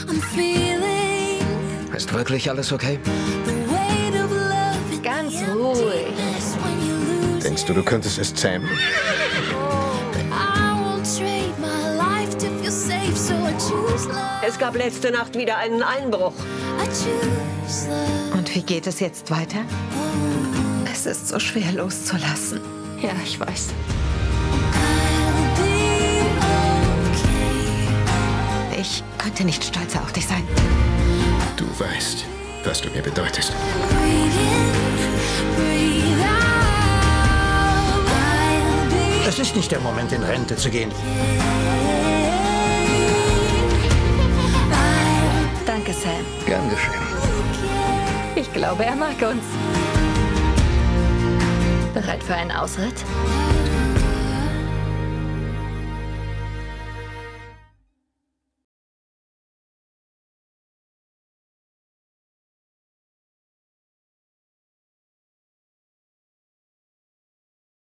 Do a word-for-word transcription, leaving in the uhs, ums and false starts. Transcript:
Ist wirklich alles okay? Ganz ruhig. Denkst du, du könntest es zähmen? Es gab letzte Nacht wieder einen Einbruch. Und wie geht es jetzt weiter? Es ist so schwer loszulassen. Ja, ich weiß. Ich könnte nicht stolzer auf dich sein. Du weißt, was du mir bedeutest. Es ist nicht der Moment, in Rente zu gehen. Danke, Sam. Gern geschehen. Ich glaube, er mag uns. Bereit für einen Ausritt?